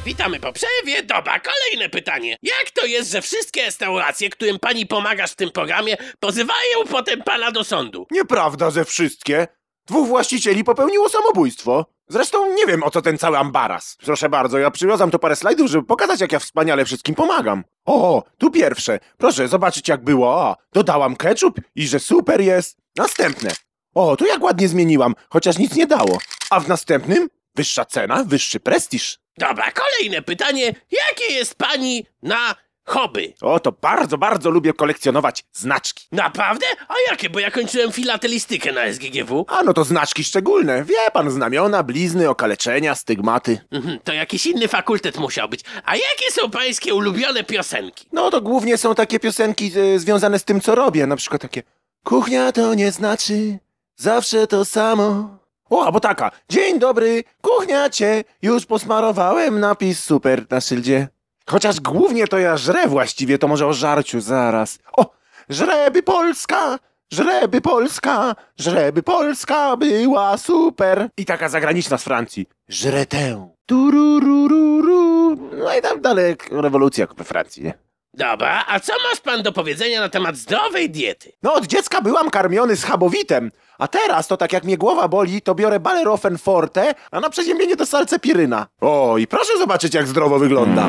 Witamy po przerwie. Dobra, kolejne pytanie. Jak to jest, że wszystkie restauracje, którym pani pomagasz w tym programie, pozywają potem pana do sądu? Nieprawda, że wszystkie. 2 właścicieli popełniło samobójstwo. Zresztą nie wiem, o co ten cały ambaras. Proszę bardzo, ja przywiozam tu parę slajdów, żeby pokazać, jak ja wspaniale wszystkim pomagam. O, tu pierwsze. Proszę zobaczyć, jak było. O, dodałam ketchup i że super jest. Następne. O, tu jak ładnie zmieniłam, chociaż nic nie dało. A w następnym? Wyższa cena, wyższy prestiż. Dobra, kolejne pytanie. Jakie jest pani na hobby? O, to bardzo, bardzo lubię kolekcjonować znaczki. Naprawdę? A jakie? Bo ja kończyłem filatelistykę na SGGW. A no to znaczki szczególne. Wie pan, znamiona, blizny, okaleczenia, stygmaty. To jakiś inny fakultet musiał być. A jakie są pańskie ulubione piosenki? No to głównie są takie piosenki związane z tym, co robię. Na przykład takie: kuchnia to nie znaczy zawsze to samo. O, albo taka: dzień dobry, kuchnia cię, już posmarowałem napis super na szyldzie. Chociaż głównie to ja żrę właściwie, to może o żarciu zaraz. O, żreby Polska, żreby Polska, żreby Polska była super. I taka zagraniczna z Francji: żrę tę, tururururu. No i tam dalej rewolucja we Francji, nie? Dobra, a co masz pan do powiedzenia na temat zdrowej diety? No od dziecka byłam karmiony schabowitem, a teraz to tak jak mnie głowa boli, to biorę Balerofen Forte, a na przeziębienie to salcepiryna. O, i proszę zobaczyć, jak zdrowo wygląda.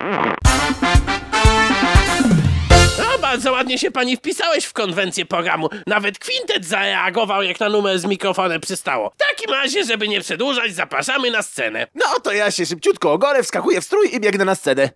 No, bardzo ładnie się pani wpisałeś w konwencję programu. Nawet kwintet zareagował, jak na numer z mikrofonem przystało. W takim razie, żeby nie przedłużać, zapraszamy na scenę. No to ja się szybciutko ogolę, wskakuję w strój i biegnę na scenę.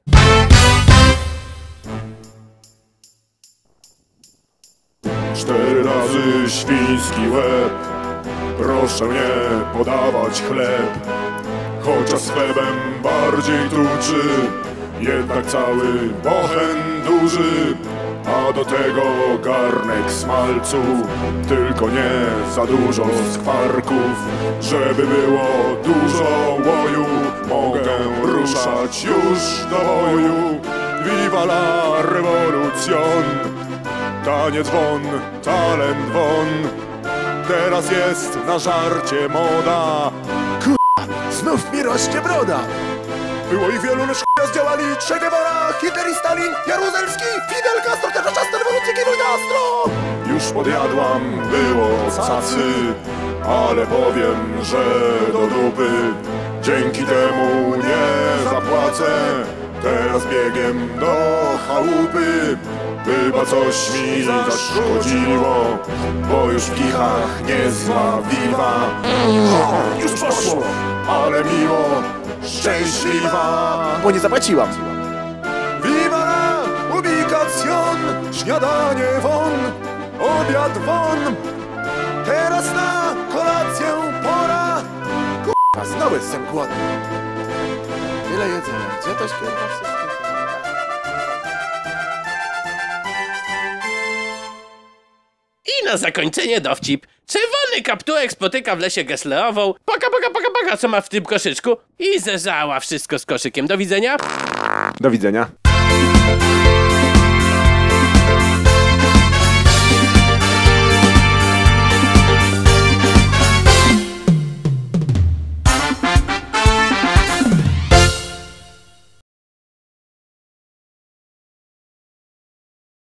Cztery razy świński łeb, proszę nie podawać chleb. Chociaż z chlebem bardziej tuczy, jednak cały bochen duży. A do tego garnek smalcu, tylko nie za dużo skwarków. Żeby było dużo łoju, mogę ruszać już do boju. Viva la revolution! Taniec won, talent won, teraz jest na żarcie moda. Znów mi rośnie broda. Było ich wielu, lecz zdziałali Che Guevara, Hitler i Stalin, Jaruzelski, Fidel Castro, też czas rewolucji Fidel Castro. Już podjadłam, było cacy, ale powiem, że do dupy. Dzięki temu nie zapłacę, teraz biegiem do chałupy. Chyba coś mi zaszkodziło, bo już w kichach niezła wiwa. Już poszło, ale miło, szczęśliwa, bo nie zapłaciłam. Viva la ubikacion, śniadanie won, obiad won, teraz na kolację pora. A znowu jestem głodny. Tyle jedzenia, gdzie to święta wszystko? I na zakończenie dowcip. Czerwony kapturek spotyka w lesie Gesslerową. Paka, co ma w tym koszyczku? I zeżała wszystko z koszykiem. Do widzenia. Do widzenia.